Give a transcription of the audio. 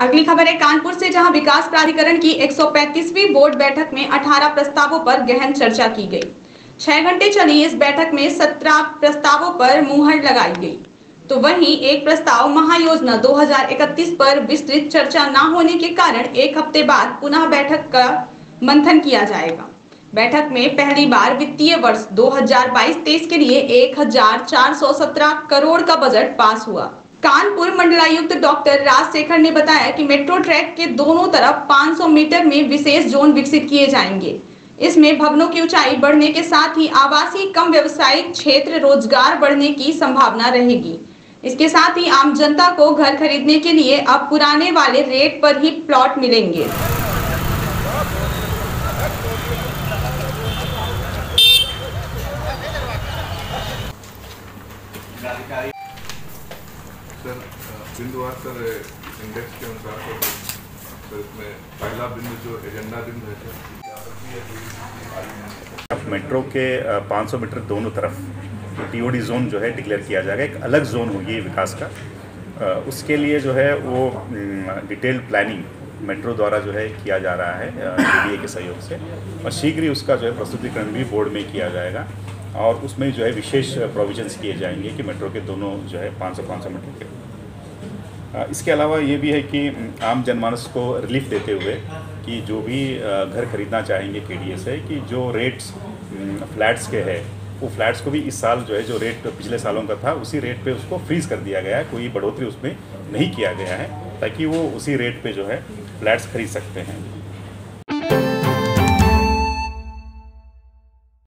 अगली खबर है कानपुर से, जहां विकास प्राधिकरण की 135वीं बोर्ड बैठक में 18 प्रस्तावों पर गहन चर्चा की गई। 6 घंटे चली इस बैठक में 17 प्रस्तावों पर मुहर लगाई गई, तो वहीं एक प्रस्ताव महायोजना 2031 पर विस्तृत चर्चा न होने के कारण एक हफ्ते बाद पुनः बैठक का मंथन किया जाएगा। बैठक में पहली बार वित्तीय वर्ष 2022-23 के लिए 1417 करोड़ का बजट पास हुआ। कानपुर मंडलायुक्त डॉक्टर राजशेखर ने बताया कि मेट्रो ट्रैक के दोनों तरफ 500 मीटर में विशेष जोन विकसित किए जाएंगे। इसमें भवनों की ऊंचाई बढ़ने के साथ ही आवासीय कम व्यवसायिक क्षेत्र रोजगार बढ़ने की संभावना रहेगी। इसके साथ ही आम जनता को घर खरीदने के लिए अब पुराने वाले रेट पर ही प्लॉट मिलेंगे। सर बिंदुवार सर इंडेक्स के अनुसार सर इसमें पहला बिंदु जो एजेंडा बिंदु है सर, मेट्रो के 500 मीटर दोनों तरफ टीओडी जोन जो है डिक्लेयर किया जाएगा। एक अलग जोन होगी विकास का। उसके लिए जो है वो डिटेल्ड प्लानिंग मेट्रो द्वारा जो है किया जा रहा है DDA के सहयोग से, और शीघ्र ही उसका जो है प्रस्तुतिकरण भी बोर्ड में किया जाएगा और उसमें जो है विशेष प्रोविजंस किए जाएंगे कि मेट्रो के दोनों जो है 500 मीटर के। इसके अलावा ये भी है कि आम जनमानस को रिलीफ देते हुए कि जो भी घर खरीदना चाहेंगे KDA से, कि जो रेट्स फ्लैट्स के है वो फ्लैट्स को भी इस साल जो है जो रेट पिछले सालों का था उसी रेट पे उसको फ्रीज़ कर दिया गया है। कोई बढ़ोतरी उसमें नहीं किया गया है ताकि वो उसी रेट पे जो है फ्लैट्स खरीद सकते हैं।